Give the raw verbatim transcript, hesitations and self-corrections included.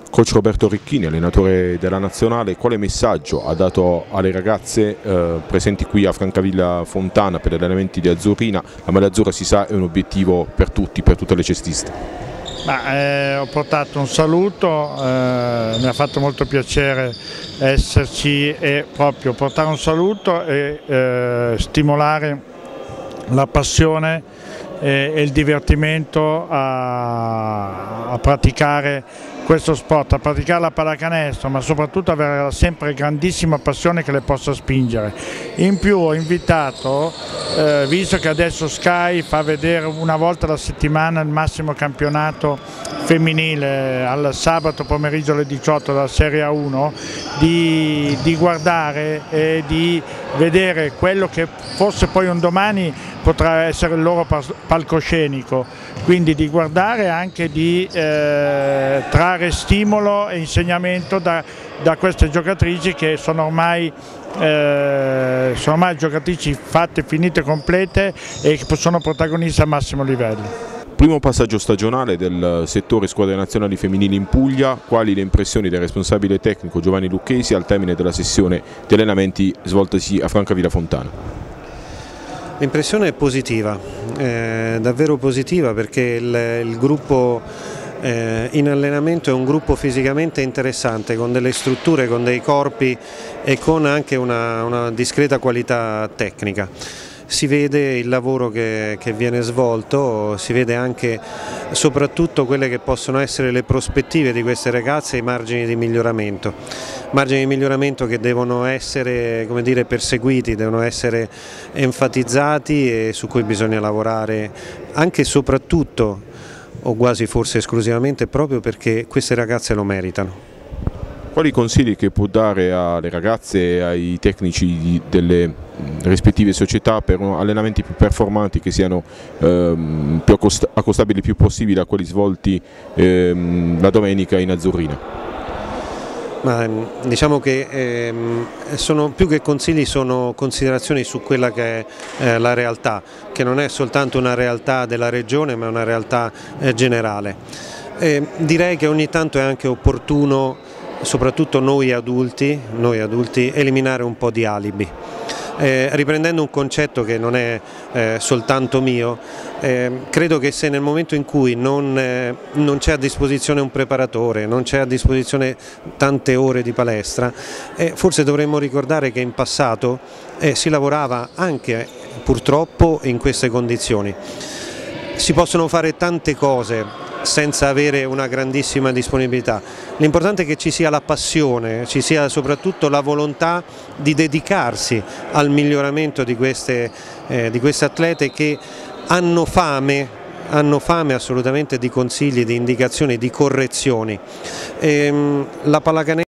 Coach Roberto Ricchini, allenatore della Nazionale, quale messaggio ha dato alle ragazze eh, presenti qui a Francavilla Fontana per gli allenamenti di Azzurrina? La maglia azzurra, si sa, è un obiettivo per tutti, per tutte le cestiste. Ma, eh, ho portato un saluto, eh, mi ha fatto molto piacere esserci e proprio portare un saluto e eh, stimolare la passione e, e il divertimento a, a praticare questo sport, a praticare la pallacanestro, ma soprattutto avere sempre grandissima passione che le possa spingere. In più ho invitato, eh, visto che adesso Sky fa vedere una volta alla settimana il massimo campionato femminile al sabato pomeriggio alle diciotto dalla Serie A uno, di, di guardare e di vedere quello che forse poi un domani potrà essere il loro palcoscenico, quindi di guardare e anche di eh, trarre stimolo e insegnamento da, da queste giocatrici che sono ormai, eh, sono ormai giocatrici fatte, finite, complete e che sono protagoniste al massimo livello. Primo passaggio stagionale del settore squadre nazionali femminili in Puglia, quali le impressioni del responsabile tecnico Giovanni Lucchesi al termine della sessione di allenamenti svoltasi a Francavilla Fontana? L'impressione è positiva, eh, davvero positiva, perché il, il gruppo eh, in allenamento è un gruppo fisicamente interessante, con delle strutture, con dei corpi e con anche una, una discreta qualità tecnica. Si vede il lavoro che, che viene svolto, si vede anche soprattutto quelle che possono essere le prospettive di queste ragazze e i margini di miglioramento. Margini di miglioramento che devono essere, come dire, perseguiti, devono essere enfatizzati e su cui bisogna lavorare anche e soprattutto, o quasi forse esclusivamente, proprio perché queste ragazze lo meritano. Quali consigli che può dare alle ragazze e ai tecnici delle rispettive società per allenamenti più performanti, che siano ehm, più accostabili il più possibile a quelli svolti ehm, la domenica in Azzurrina? Ma, diciamo che ehm, sono, più che consigli, sono considerazioni su quella che è eh, la realtà, che non è soltanto una realtà della regione ma una realtà eh, generale. Eh, direi che ogni tanto è anche opportuno, soprattutto noi adulti, noi adulti eliminare un po' di alibi. Eh, riprendendo un concetto che non è eh, soltanto mio, eh, credo che se nel momento in cui non, eh, non c'è a disposizione un preparatore, non c'è a disposizione tante ore di palestra, eh, forse dovremmo ricordare che in passato eh, si lavorava anche purtroppo in queste condizioni. Si possono fare tante cose senza avere una grandissima disponibilità. L'importante è che ci sia la passione, ci sia soprattutto la volontà di dedicarsi al miglioramento di queste, eh, di queste atlete che hanno fame, hanno fame assolutamente di consigli, di indicazioni, di correzioni. Ehm, la pallacanestro